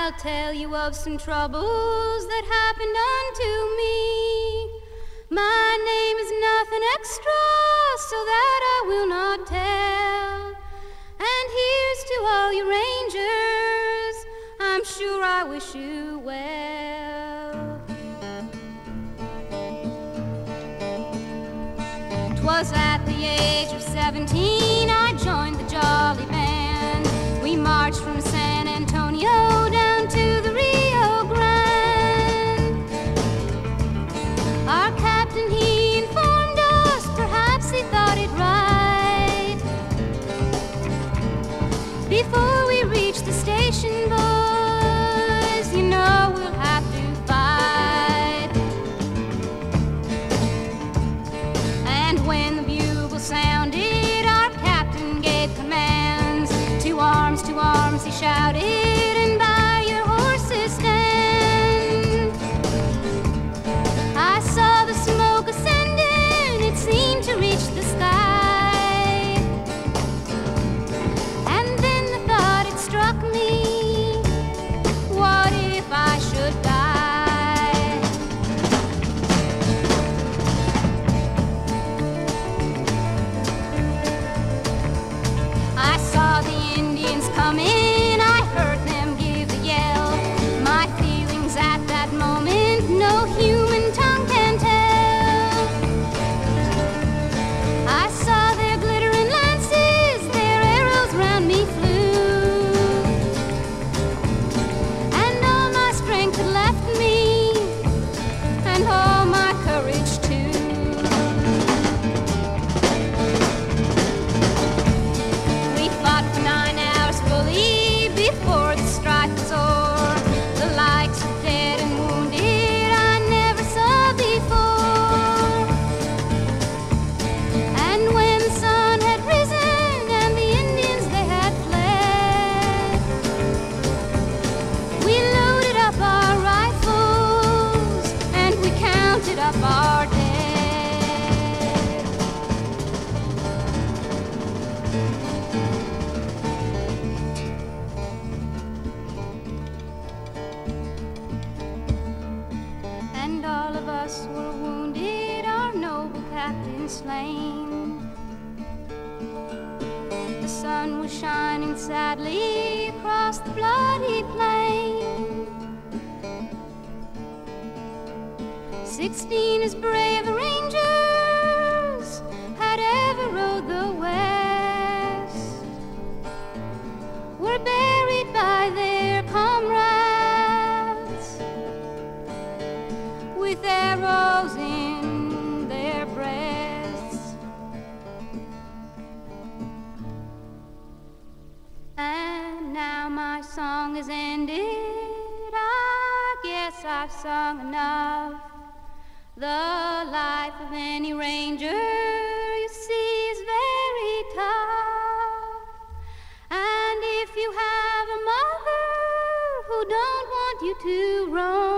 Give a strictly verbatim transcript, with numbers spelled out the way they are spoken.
I'll tell you of some troubles that happened unto me. My name is nothing extra, so that I will not tell. And here's to all you rangers, I'm sure I wish you well. 'Twas at the age of seventeen I joined the Jolly Band. We marched from San Antonio down to the Rio Grande. Our captain, he informed us, perhaps he thought it right, before we reached the station, boys, you know we'll have to fight. And when the bugle sounded, our captain gave commands. To arms, to arms, he shouted, and by your horses stand. I saw the smoke ascending, it seemed to reach the sky. And then the thought it struck me, what if I should die? I saw the Indians coming, I heard them give a yell. My feelings at that moment, no human tongue can tell. I saw their glittering lances, their arrows round me flew, and all my strength had left me, and all my courage too. We fought for nine hours fully before the strife was o'er. The likes of dead and wounded I never saw before. And when the sun had risen and the Indians they had fled, we loaded up our rifles and we counted up our dead. And all of us were wounded, our noble captain slain. The sun was shining sadly across the bloody plain. Sixteen as brave rangers had ever rode the west, were buried by their comrades with arrows in their breasts. And now my song is ended, I guess I've sung enough. The life of any ranger, you see, is very tough. And if you have a mother who don't want you to roam,